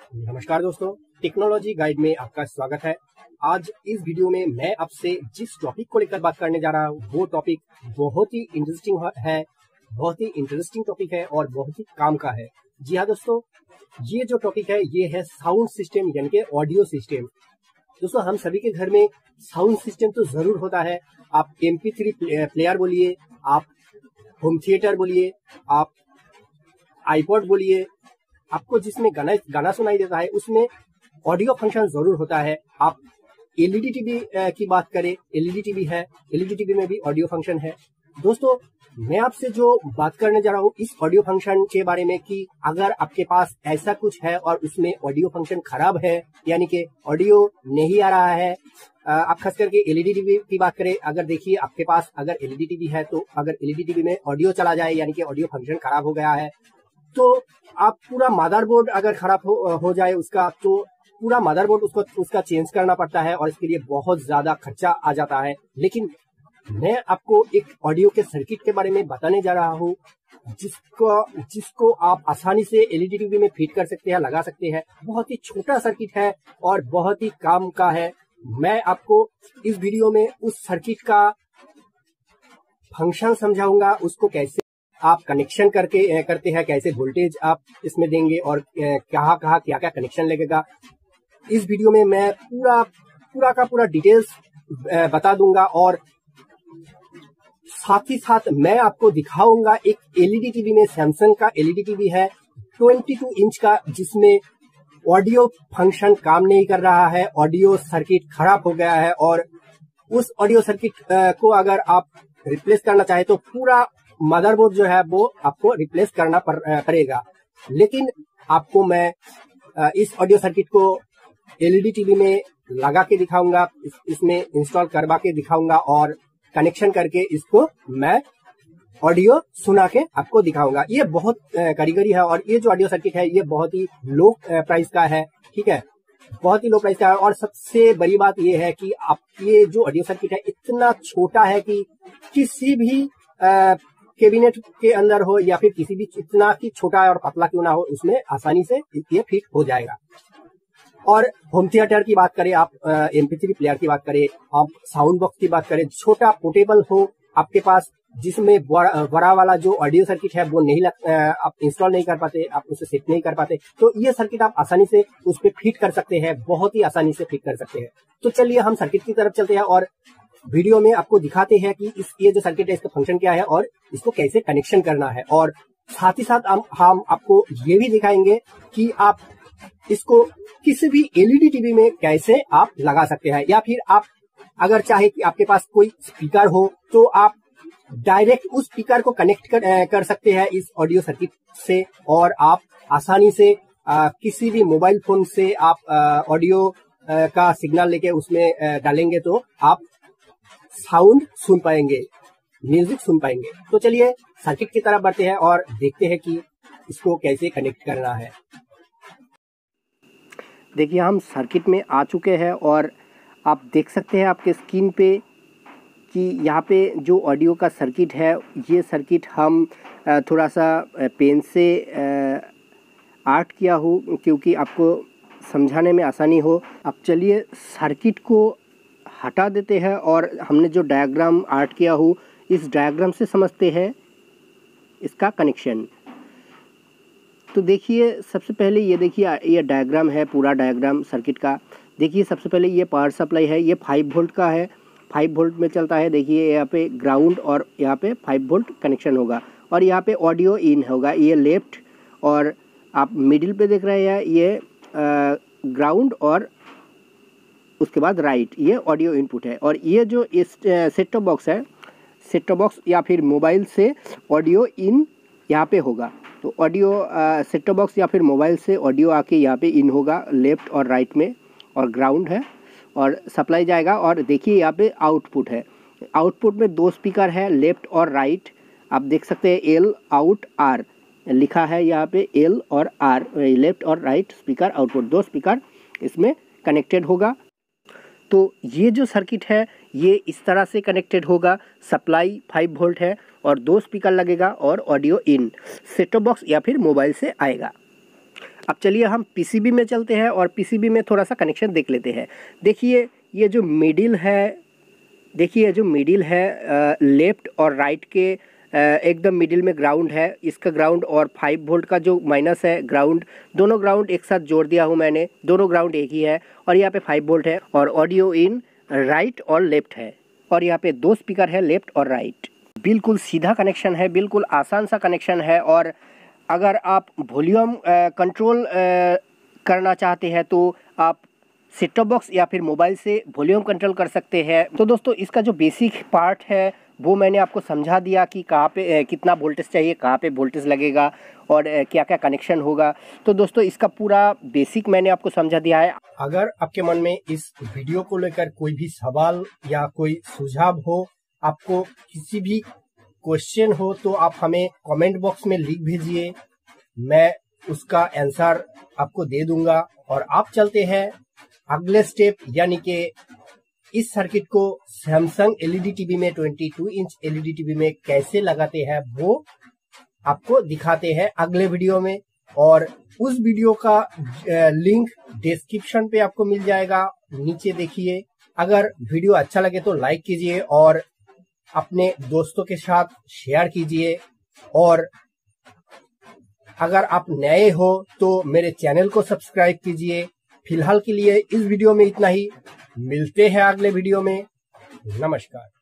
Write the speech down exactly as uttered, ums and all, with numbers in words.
नमस्कार दोस्तों, technology guide में आपका स्वागत है। आज इस वीडियो में मैं आपसे जिस टॉपिक को लेकर बात करने जा रहा हूँ वो टॉपिक बहुत ही इंटरेस्टिंग है, बहुत ही इंटरेस्टिंग टॉपिक है और बहुत ही काम का है। जी हाँ दोस्तों, ये जो टॉपिक है ये है साउंड सिस्टम यानी कि ऑडियो सिस्टम। दोस्तों, हम सभी के घर में साउंड सिस्टम तो जरूर होता है। आप एम पी थ्री प्लेयर बोलिए, आप होम थिएटर बोलिए, आप आईपॉड बोलिए, आपको जिसमें गाना गाना सुनाई देता है उसमें ऑडियो फंक्शन जरूर होता है। आप एल ई डी टीवी की बात करें, एल ई डी टीवी है, एल ई डी टीवी में भी ऑडियो फंक्शन है। दोस्तों, मैं आपसे जो बात करने जा रहा हूँ इस ऑडियो फंक्शन के बारे में कि अगर आपके पास ऐसा कुछ है और उसमें ऑडियो फंक्शन खराब है, यानी कि ऑडियो नहीं आ रहा है, आप खास करके एल ई डी टीवी की बात करें, अगर देखिए आपके पास अगर एल ई डी टीवी है तो अगर एल ई डी टीवी में ऑडियो चला जाए यानी कि ऑडियो फंक्शन खराब हो गया है तो आप पूरा मदरबोर्ड अगर खराब हो, हो जाए उसका, तो पूरा मदरबोर्ड उसको उसका चेंज करना पड़ता है और इसके लिए बहुत ज्यादा खर्चा आ जाता है। लेकिन मैं आपको एक ऑडियो के सर्किट के बारे में बताने जा रहा हूँ जिसको जिसको आप आसानी से एल ई डी टीवी में फिट कर सकते हैं, लगा सकते हैं। बहुत ही छोटा सर्किट है और बहुत ही काम का है। मैं आपको इस वीडियो में उस सर्किट का फंक्शन समझाऊंगा, उसको कैसे आप कनेक्शन करके करते हैं, कैसे वोल्टेज आप इसमें देंगे और कहाँ कहाँ क्या क्या कनेक्शन लगेगा। इस वीडियो में मैं पूरा पूरा का पूरा डिटेल्स बता दूंगा और साथ ही साथ मैं आपको दिखाऊंगा एक एल ई डी टीवी में, सैमसंग का एल ई डी टीवी है बाईस इंच का, जिसमें ऑडियो फंक्शन काम नहीं कर रहा है, ऑडियो सर्किट खराब हो गया है और उस ऑडियो सर्किट को अगर आप रिप्लेस करना चाहे तो पूरा मदरबोर्ड जो है वो आपको रिप्लेस करना पड़ेगा। लेकिन आपको मैं इस ऑडियो सर्किट को एल ई डी टीवी में लगा के दिखाऊंगा, इस, इसमें इंस्टॉल करवा के दिखाऊंगा और कनेक्शन करके इसको मैं ऑडियो सुना के आपको दिखाऊंगा। ये बहुत कारीगरी है और ये जो ऑडियो सर्किट है ये बहुत ही लो प्राइस का है, ठीक है, बहुत ही लो प्राइस का है। और सबसे बड़ी बात ये है कि आप ये जो ऑडियो सर्किट है इतना छोटा है कि किसी भी आ, कैबिनेट के अंदर हो या फिर किसी भी, इतना की छोटा और पतला क्यों ना हो, उसमें आसानी से ये फिट हो जाएगा। और होम थिएटर की बात करें, आप एम पी थ्री प्लेयर की बात करें, आप साउंड बॉक्स की बात करें, छोटा पोर्टेबल हो आपके पास, जिसमें बड़ा वाला जो ऑडियो सर्किट है वो नहीं लग, आप इंस्टॉल नहीं कर पाते, आप उसे सेट नहीं कर पाते, तो ये सर्किट आप आसानी से उस पर फिट कर सकते हैं, बहुत ही आसानी से फिट कर सकते हैं। तो चलिए हम सर्किट की तरफ चलते हैं और वीडियो में आपको दिखाते हैं कि इस ये जो सर्किट है इसका फंक्शन क्या है और इसको कैसे कनेक्शन करना है। और साथ ही साथ हम हम आपको ये भी दिखाएंगे कि आप इसको किसी भी एल ई डी टीवी में कैसे आप लगा सकते हैं, या फिर आप अगर चाहे कि आपके पास कोई स्पीकर हो तो आप डायरेक्ट उस स्पीकर को कनेक्ट कर, कर सकते हैं इस ऑडियो सर्किट से और आप आसानी से आ, किसी भी मोबाइल फोन से आप ऑडियो का सिग्नल लेके उसमें आ, डालेंगे तो आप साउंड सुन पाएंगे, म्यूजिक सुन पाएंगे। तो चलिए सर्किट की तरफ बढ़ते हैं और देखते हैं कि इसको कैसे कनेक्ट करना है। देखिए, हम सर्किट में आ चुके हैं और आप देख सकते हैं आपके स्क्रीन पे कि यहाँ पे जो ऑडियो का सर्किट है ये सर्किट हम थोड़ा सा पेन से आर्ट किया हो क्योंकि आपको समझाने में आसानी हो। अब चलिए सर्किट को हटा देते हैं और हमने जो डायग्राम आर्ट किया हो इस डायग्राम से समझते हैं इसका कनेक्शन। तो देखिए, सबसे पहले ये देखिए ये डायग्राम है, पूरा डायग्राम सर्किट का। देखिए, सबसे पहले ये पावर सप्लाई है, ये फाइव वोल्ट का है, फाइव वोल्ट में चलता है। देखिए यहाँ पे ग्राउंड और यहाँ पे फाइव वोल्ट कनेक्शन होगा और यहाँ पे ऑडियो इन होगा, ये लेफ्ट, और आप मिडिल पे देख रहे हैं ये ग्राउंड और उसके बाद राइट, ये ऑडियो इनपुट है। और ये जो इस सेट टॉप बॉक्स है, सेट टॉप बॉक्स या फिर मोबाइल से ऑडियो इन यहाँ पे होगा। तो ऑडियो सेट टॉप बॉक्स या फिर मोबाइल से ऑडियो आके यहाँ पे इन होगा लेफ्ट और राइट में, और ग्राउंड है और सप्लाई जाएगा। और देखिए यहाँ पे आउटपुट है, आउटपुट में दो स्पीकर है, लेफ्ट और राइट। आप देख सकते हैं एल आउट आर लिखा है यहाँ पे, एल और आर, लेफ्ट और राइट स्पीकर आउटपुट, दो स्पीकर इसमें कनेक्टेड होगा। तो ये जो सर्किट है ये इस तरह से कनेक्टेड होगा, सप्लाई फाइव वोल्ट है और दो स्पीकर लगेगा और audio in, set top box या फिर मोबाइल से आएगा। अब चलिए हम पीसीबी में चलते हैं और पीसीबी में थोड़ा सा कनेक्शन देख लेते हैं। देखिए ये जो मिडिल है, देखिए जो मिडिल है लेफ्ट और राइट के एकदम मिडिल में ग्राउंड है, इसका ग्राउंड और फाइव वोल्ट का जो माइनस है ग्राउंड, दोनों ग्राउंड एक साथ जोड़ दिया हूँ मैंने, दोनों ग्राउंड एक ही है। और यहाँ पे फाइव वोल्ट है और ऑडियो इन राइट और लेफ्ट है और यहाँ पे दो स्पीकर है लेफ्ट और राइट। बिल्कुल सीधा कनेक्शन है, बिल्कुल आसान सा कनेक्शन है। और अगर आप वॉल्यूम कंट्रोल करना चाहते हैं तो आप सेट टॉप बॉक्स या फिर मोबाइल से वॉल्यूम कंट्रोल कर सकते हैं। तो दोस्तों इसका जो बेसिक पार्ट है वो मैंने आपको समझा दिया कि कहाँ पे कितना वोल्टेज चाहिए, कहाँ पे वोल्टेज लगेगा और क्या क्या कनेक्शन होगा। तो दोस्तों इसका पूरा बेसिक मैंने आपको समझा दिया है। अगर आपके मन में इस वीडियो को लेकर कोई भी सवाल या कोई सुझाव हो, आपको किसी भी क्वेश्चन हो, तो आप हमें कमेंट बॉक्स में लिख भेजिए, मैं उसका आंसर आपको दे दूंगा। और आप चलते हैं अगले स्टेप, यानी कि इस सर्किट को सैमसंग एलईडी टीवी में बाईस इंच एलईडी टीवी में कैसे लगाते हैं वो आपको दिखाते हैं अगले वीडियो में। और उस वीडियो का लिंक डिस्क्रिप्शन पे आपको मिल जाएगा, नीचे देखिए। अगर वीडियो अच्छा लगे तो लाइक कीजिए और अपने दोस्तों के साथ शेयर कीजिए। और अगर आप नए हो तो मेरे चैनल को सब्सक्राइब कीजिए। फिलहाल के लिए इस वीडियो में इतना ही, मिलते हैं अगले वीडियो में। नमस्कार।